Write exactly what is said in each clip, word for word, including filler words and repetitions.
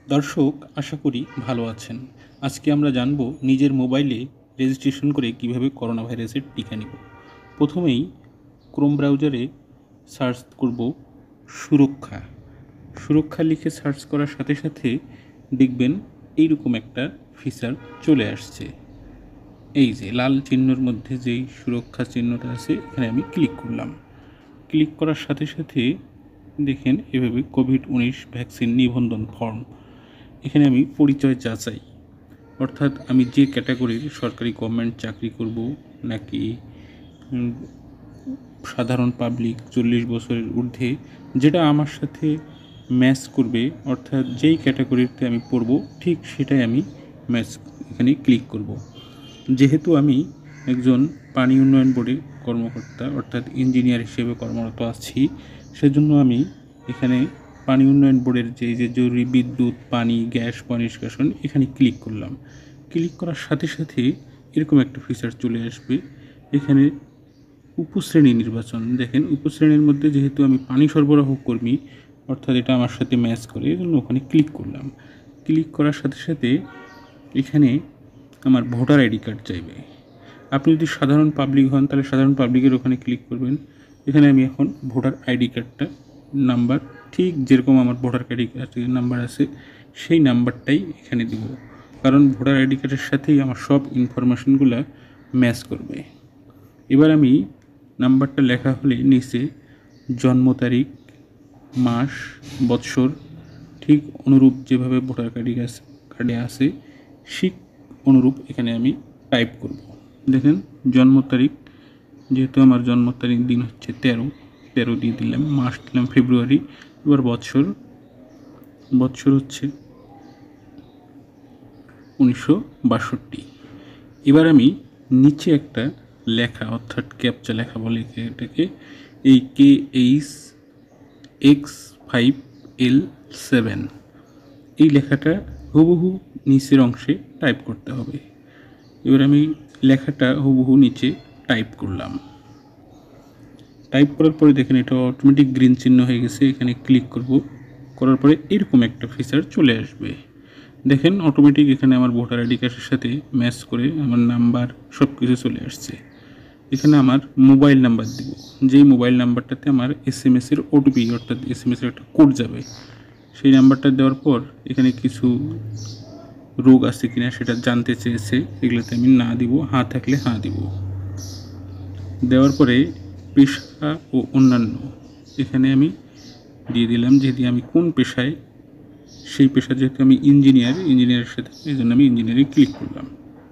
দর্শক, আশা করি ভালো আছেন। আজকে আমরা জানব নিজের মোবাইলে রেজিস্ট্রেশন করে কিভাবে করোনা ভাইরাসের টিকা নিব। প্রথমেই ক্রোম ব্রাউজারে সার্চ করব সুরক্ষা। সুরক্ষা লিখে সার্চ করার সাথে সাথে দেখবেন এইরকম একটা ফিচার চলে আসছে। এই যে লাল চিহ্নর মধ্যে যেই সুরক্ষা চিহ্নটা আছে, এখানে আমি ক্লিক করলাম। ক্লিক করার সাথে সাথে দেখেন এভাবে কোভিড উনিশ ভ্যাকসিন নিবন্ধন ফর্ম। এখানে আমি পরিচয় যাচাই, অর্থাৎ আমি যে ক্যাটাগরির সরকারি গভর্নমেন্ট চাকরি করব নাকি সাধারণ পাবলিক চল্লিশ বছরের ঊর্ধ্বে, যেটা আমার সাথে ম্যাচ করবে, অর্থাৎ যেই ক্যাটাগরিতে আমি পড়ব ঠিক সেটাই আমি ম্যাচ এখানে ক্লিক করব। যেহেতু আমি একজন পানি উন্নয়ন বোর্ডে কর্মকর্তা অর্থাৎ ইঞ্জিনিয়ার হিসেবে কর্মরত আছি, সেজন্য আমি এখানে পানি উন্নয়ন বোর্ডের যে যে জরুরি বিদ্যুৎ, পানি, গ্যাস, পানি নিষ্কাশন এখানে ক্লিক করলাম। ক্লিক করার সাথে সাথে এরকম একটা ফিচার চলে আসবে। এখানে উপশ্রেণী নির্বাচন, দেখেন উপশ্রেণীর মধ্যে যেহেতু আমি পানি সরবরাহ কর্মী, অর্থাৎ এটা আমার সাথে ম্যাচ করে, এই জন্য ওখানে ক্লিক করলাম। ক্লিক করার সাথে সাথে এখানে আমার ভোটার আইডি কার্ড চাইবে। আপনি যদি সাধারণ পাবলিক হন তাহলে সাধারণ পাবলিকের ওখানে ক্লিক করবেন। এখানে আমি এখন ভোটার আইডি কার্ডটা নাম্বার, ঠিক যেরকম আমার ভোটার আইডি কার্ডের নাম্বার আছে সেই নাম্বারটাই এখানে দিব, কারণ ভোটার আইডি কার্ডের সাথেই আমার সব ইনফরমেশনগুলো ম্যাচ করবে। এবার আমি নাম্বারটা লেখা হলে নিচে জন্ম তারিখ, মাস, বৎসর ঠিক অনুরূপ যেভাবে ভোটার কার্ডে কার্ডে আছে ঠিক অনুরূপ এখানে আমি টাইপ করব। দেখেন জন্ম তারিখ, যেহেতু আমার জন্ম তারিখ দিন হচ্ছে তেরো, তেরো দিয়ে দিলাম, মাস দিলাম ফেব্রুয়ারি। এবার বৎসর, বৎসর হচ্ছে উনিশশো বাষট্টি। এবার আমি নিচে একটা লেখা, অর্থাৎ ক্যাপচা লেখা বলে এটাকে, এই K H X five L seven, এই লেখাটা হুবহু নিচের অংশে টাইপ করতে হবে। এবার আমি লেখাটা হুবহু নিচে টাইপ করলাম। টাইপ করার পরে দেখেন এটা অটোমেটিক গ্রিন চিহ্ন হয়ে গেছে। এখানে ক্লিক করব, করার পরে এরকম একটা ফিচার চলে আসবে। দেখেন অটোমেটিক এখানে আমার ভোটার আইডি কার্ডের সাথে ম্যাচ করে আমার নাম্বার সব কিছু চলে আসছে। এখানে আমার মোবাইল নাম্বার দিব, যেই মোবাইল নাম্বারটাতে আমার এস এম এসের ওটিপি, অর্থাৎ এস এম এসের একটা কোড যাবে, সেই নাম্বারটা দেওয়ার পর এখানে কিছু রোগ আছে কিনা সেটা জানতে চেয়েছে, এগুলোতে আমি না দিব, হ্যাঁ থাকলে হ্যাঁ দিব। দেওয়ার পরে পেশা ও অন্যান্য এখানে আমি দিয়ে দিলাম, যেহেতু আমি কোন পেশায়, সেই পেশা যেহেতু আমি ইঞ্জিনিয়ার, ইঞ্জিনিয়ারের সাথে এই জন্য আমি ইঞ্জিনিয়ারিং ক্লিক করলাম।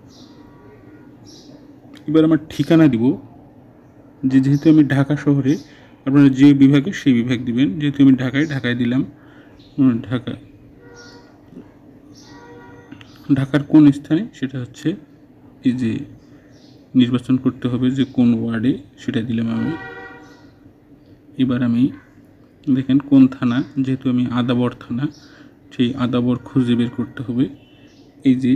এবার আমার ঠিকানা দিব, যে যেহেতু আমি ঢাকা শহরে, আপনারা যে বিভাগে সেই বিভাগ দিবেন। যেহেতু আমি ঢাকায়, ঢাকায় দিলাম। ঢাকা, ঢাকার কোন স্থানে সেটা হচ্ছে এই যে নির্বাচন করতে হবে যে কোন ওয়ার্ডে, সেটা দিলাম আমি। এবার আমি দেখেন কোন থানা, যেহেতু আমি আদাবর থানা, সেই আদাবর খুঁজে বের করতে হবে। এই যে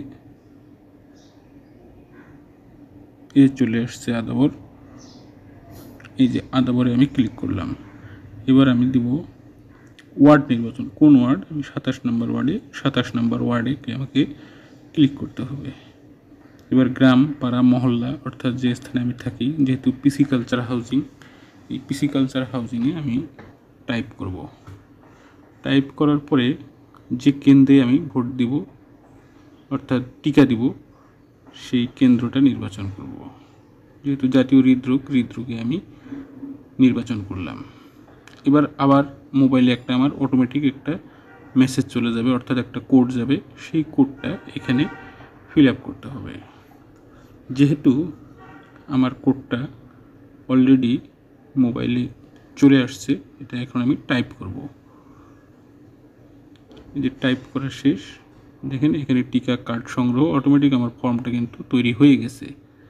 এ চলে আসছে আদাবর, এই যে আদাবরে আমি ক্লিক করলাম। এবার আমি দিব ওয়ার্ড নির্বাচন, কোন ওয়ার্ড, আমি সাতাশ নম্বর ওয়ার্ডে, সাতাশ নম্বর ওয়ার্ডে আমাকে ক্লিক করতে হবে। এবার গ্রাম, পাড়া, মহল্লা, অর্থাৎ যে স্থানে আমি থাকি, যেহেতু পিসি কালচার হাউজিং, এই পিসি কালচার হাউজিংয়ে আমি টাইপ করব। টাইপ করার পরে যে কেন্দ্রে আমি ভোট দিব, অর্থাৎ টিকা দিব, সেই কেন্দ্রটা নির্বাচন করব। যেহেতু জাতীয় হৃদরোগ, হৃদরোগে আমি নির্বাচন করলাম। এবার আবার মোবাইলে একটা আমার অটোমেটিক একটা মেসেজ চলে যাবে, অর্থাৎ একটা কোড যাবে, সেই কোডটা এখানে ফিল আপ করতে হবে। যেহেতু আমার কোডটা অলরেডি মোবাইলে চলে আসছে, এটা এখন আমি টাইপ করব। এই যে টাইপ করা শেষ, দেখেন এখানে টিকা কার্ড সংগ্রহ, অটোমেটিক আমার ফর্মটা কিন্তু তৈরি হয়ে গেছে।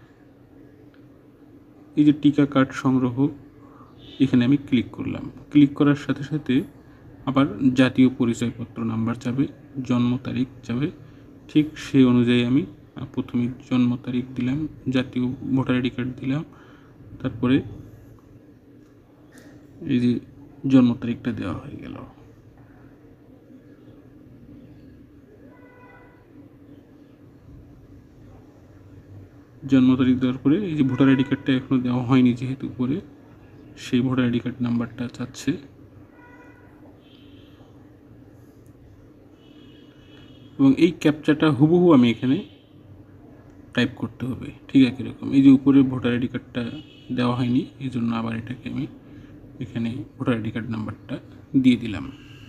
এই যে টিকা কার্ড সংগ্রহ, এখানে আমি ক্লিক করলাম। ক্লিক করার সাথে সাথে আবার জাতীয় পরিচয়পত্র নাম্বার যাবে, জন্ম তারিখ যাবে, ঠিক সেই অনুযায়ী আমি প্রথমে জন্ম তারিখ দিলাম, জাতীয় ভোটার আইডি কার্ড দিলাম, তারপরে এই যে জন্ম তারিখটা দেওয়া হয়ে গেল। জন্ম তারিখ দেওয়ার পরে এই যে ভোটার আইডি কার্ডটা এখনও দেওয়া হয়নি যেহেতু উপরে, সেই ভোটার আইডি কার্ড নাম্বারটা চাচ্ছে। এবং এই ক্যাপচাটা হুবহু আমি এখানে টাইপ করতে হবে, ঠিক একই রকম। এই যে উপরে ভোটার আইডি কার্ডটা দেওয়া হয়নি, এই জন্য আবার এটাকে আমি এখানে ভোটার আইডি কার্ড নাম্বারটা দিয়ে দিলাম।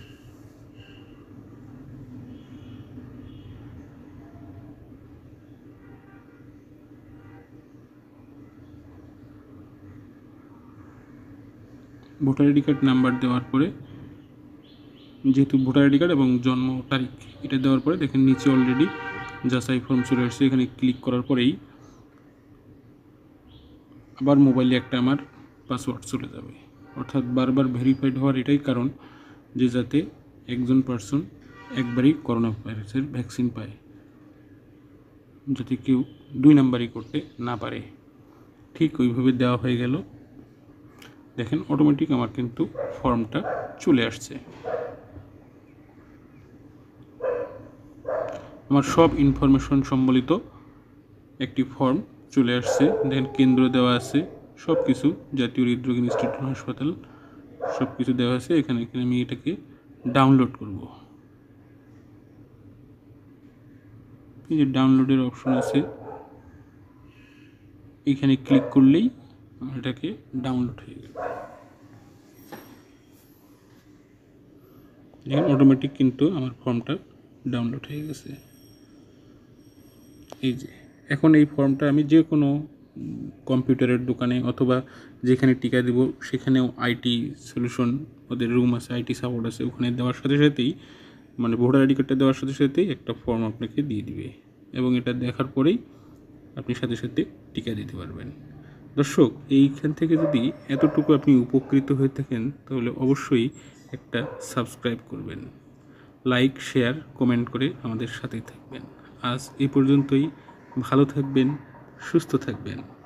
ভোটার আইডি কার্ড নাম্বার দেওয়ার পরে যেহেতু ভোটার আইডি কার্ড এবং জন্ম তারিখ এটা দেওয়ার পরে দেখেন নিচে অলরেডি যাচাই ফর্ম চলে আসছে। এখানে ক্লিক করার পরেই আবার মোবাইলে একটা আমার পাসওয়ার্ড চলে যাবে, অর্থাৎ বারবার ভেরিফাইড হওয়ার এটাই কারণ যে যাতে একজন পার্সন একবারই করোনা ভাইরাসের ভ্যাকসিন পায়, যাতে কেউ দুই নাম্বারই করতে না পারে। ঠিক ওইভাবে দেওয়া হয়ে গেল। দেখেন অটোমেটিক আমার কিন্তু ফর্মটা চলে আসছে। আমার সব ইনফরমেশন সম্বলিত একটি ফর্ম চলে আসছে। দেখেন কেন্দ্র দেওয়া আছে, সব কিছু জাতীয় হৃদরোগ ইনস্টিটিউট হাসপাতাল সব কিছু দেওয়া আছে। এখানে এখানে আমি এটাকে ডাউনলোড করব। এই যে ডাউনলোডের অপশন আছে, এখানে ক্লিক করলেই এটাকে ডাউনলোড হয়ে গেল। দেখেন অটোমেটিক কিন্তু আমার ফর্মটা ডাউনলোড হয়ে গেছে। এই যে এখন এই ফর্মটা আমি যে কোনো কম্পিউটারের দোকানে অথবা যেখানে টিকা দেব সেখানেও আইটি সলিউশন ওদের রুম আছে, আইটি সাপোর্ট আছে, ওখানে দেওয়ার সাথে সাথেই মানে ভোটার আইডি কার্ডটা দেওয়ার সাথে সাথেই একটা ফর্ম আপনাকে দিয়ে দিবে এবং এটা দেখার পরেই আপনি সাথে সাথে টিকা দিতে পারবেন। দর্শক, এইখান থেকে যদি এতটুকু আপনি উপকৃত হয়ে থাকেন তাহলে অবশ্যই একটা সাবস্ক্রাইব করবেন, লাইক শেয়ার কমেন্ট করে আমাদের সাথেই থাকবেন। আজ এই পর্যন্তই। ভালো থাকবেন, সুস্থ থাকবেন।